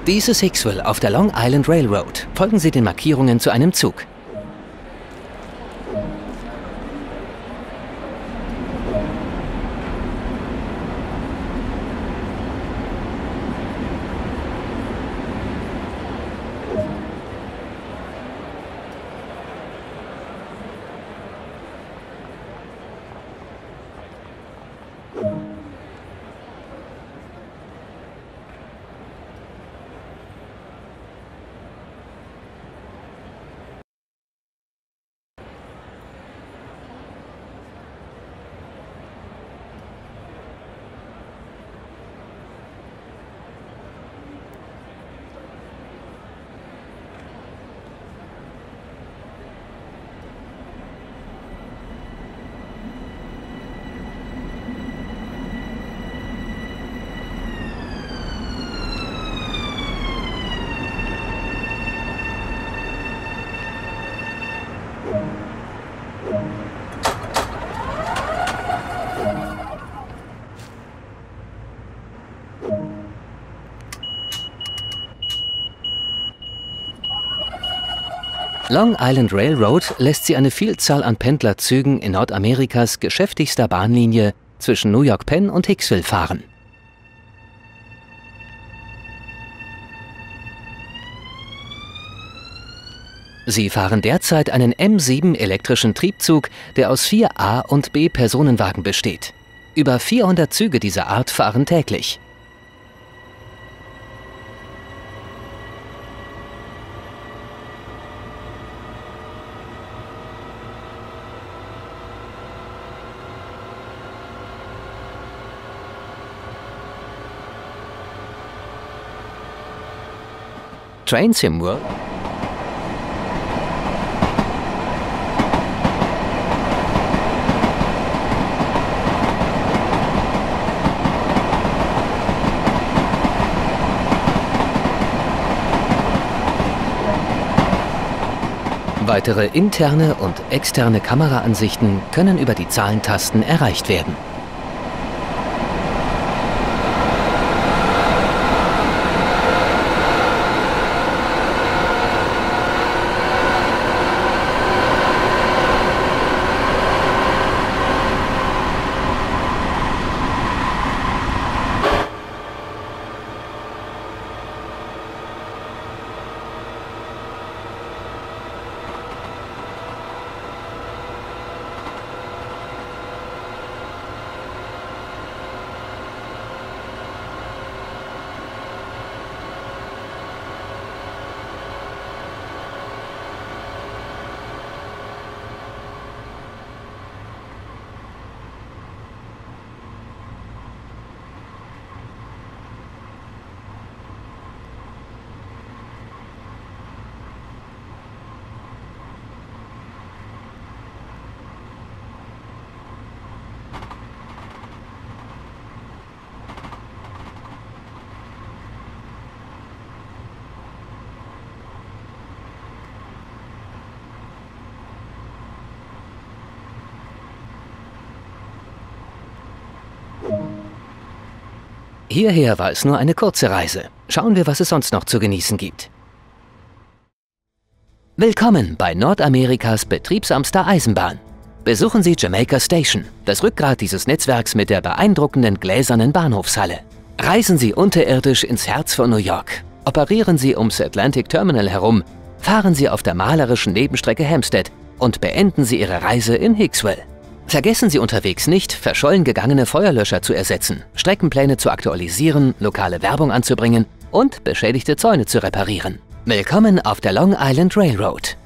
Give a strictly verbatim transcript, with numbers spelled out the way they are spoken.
Dies ist Hicksville auf der Long Island Railroad. Folgen Sie den Markierungen zu einem Zug. Long Island Railroad lässt sie eine Vielzahl an Pendlerzügen in Nordamerikas geschäftigster Bahnlinie zwischen New York Penn und Hicksville fahren. Sie fahren derzeit einen M sieben elektrischen Triebzug, der aus vier A- und B-Personenwagen besteht. Über vierhundert Züge dieser Art fahren täglich. Train Sim World Weitere interne und externe Kameraansichten können über die Zahlentasten erreicht werden. Hierher war es nur eine kurze Reise. Schauen wir, was es sonst noch zu genießen gibt. Willkommen bei Nordamerikas betriebsamster Eisenbahn. Besuchen Sie Jamaica Station, das Rückgrat dieses Netzwerks mit der beeindruckenden gläsernen Bahnhofshalle. Reisen Sie unterirdisch ins Herz von New York. Operieren Sie ums Atlantic Terminal herum. Fahren Sie auf der malerischen Nebenstrecke Hampstead und beenden Sie Ihre Reise in Hicksville. Vergessen Sie unterwegs nicht, verschollen gegangene Feuerlöscher zu ersetzen, Streckenpläne zu aktualisieren, lokale Werbung anzubringen und beschädigte Zäune zu reparieren. Willkommen auf der Long Island Railroad.